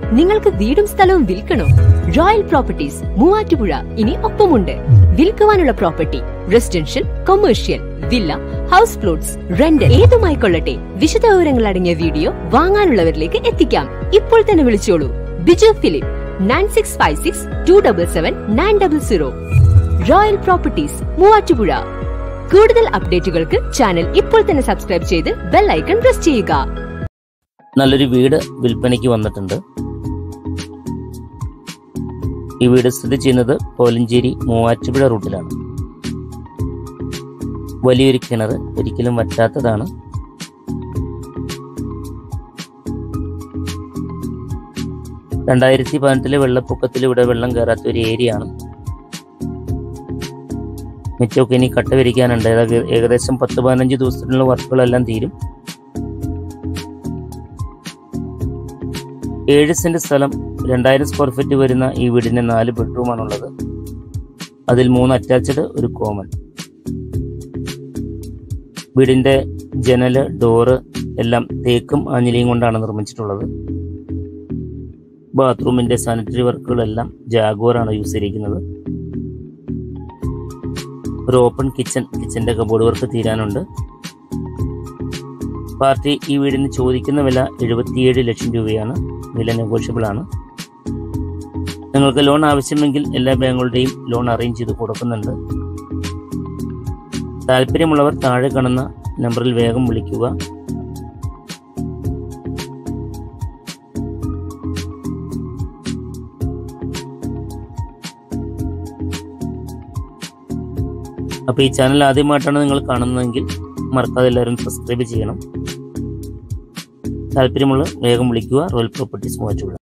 നിങ്ങൾക്ക് വീടും സ്ഥലവും വിൽക്കണോ? റോയൽ പ്രോപ്പർട്ടീസ് മൂവാറ്റുപുഴ ഇനി ഒപ്പമുണ്ട്. വിൽക്കുവാനുള്ള property residential, commercial, villa, house plots, rental ഏതുമായിക്കൊള്ളട്ടെ. വിശദ വിവരങ്ങൾ അടങ്ങിയ വീഡിയോ വാങ്ങാനുള്ളവരിലേക്ക് എത്തിക്കാം. ഇപ്പോൾ തന്നെ വിളിച്ചോളൂ. Biju Philip 9656277900. Royal properties Muvattupuzha. കൂടുതൽ അപ്ഡേറ്റുകൾക്ക് ചാനൽ ഇപ്പോൾ തന്നെ സബ്സ്ക്രൈബ് ചെയ്ത് ബെൽ ഐക്കൺ പ്രസ് ചെയ്യുക. നല്ലൊരു വീട് വിൽപ്പനയ്ക്ക് വന്നിട്ടുണ്ട്. ഈ വീട് സ്ഥിതി ചെയ്യുന്നത് കോലഞ്ചേരി മൂവാറ്റുപുഴ റൂട്ടിലാണ്. വലിയൊരു കിണർ, ഒരിക്കലും വറ്റാത്തതാണ്. രണ്ടായിരത്തി വെള്ളപ്പൊക്കത്തിൽ ഇവിടെ വെള്ളം കയറാത്ത ഒരു ഏരിയ ആണ്. മിറ്റമൊക്കെ ഇനി കട്ട വിരിക്കാനുണ്ട്. ഏകദേശം 10-15 ദിവസത്തിനുള്ള വർക്കുകളെല്ലാം തീരും. 7 സെന്റ് സ്ഥലം, 2000 സ്ക്വയർ ഫീറ്റ് വരുന്ന ഈ വീടിന് 4 ബെഡ്റൂമാണുള്ളത്. അതിൽ 3 അറ്റാച്ച്ഡ്, ഒരു കോമൺ. വീടിന്റെ ജനല്, ഡോറ് എല്ലാം തേക്കും ആഞ്ഞിലിയും കൊണ്ടാണ് നിർമ്മിച്ചിട്ടുള്ളത്. ബാത്റൂമിന്റെ സാനിറ്ററി വർക്കുകളെല്ലാം ജാഗ്വാറാണ് യൂസ് ചെയ്തിരിക്കുന്നത്. ഒരു ഓപ്പൺ കിച്ചന്റെ കബോർഡ് വർക്ക് തീരാനുണ്ട്. പാർട്ടി ഈ വീടിന് ചോദിക്കുന്ന വില 77 ലക്ഷം രൂപയാണ്. വില നെഗോഷ്യബിൾ ആണ്. നിങ്ങൾക്ക് ലോൺ ആവശ്യമെങ്കിൽ എല്ലാ ബാങ്കുകളുടെയും ലോൺ അറേഞ്ച് ചെയ്ത് കൊടുക്കുന്നുണ്ട്. താല്പര്യമുള്ളവർ താഴെ കാണുന്ന നമ്പറിൽ വേഗം വിളിക്കുക. അപ്പോൾ ഈ ചാനൽ ആദ്യമായിട്ടാണ് നിങ്ങൾ കാണുന്നതെങ്കിൽ മറക്കാതെ എല്ലാവരും സബ്സ്ക്രൈബ് ചെയ്യണം. താല്പര്യമുള്ള വേഗം വിളിക്കുക. Royal properties Muvattupuzha.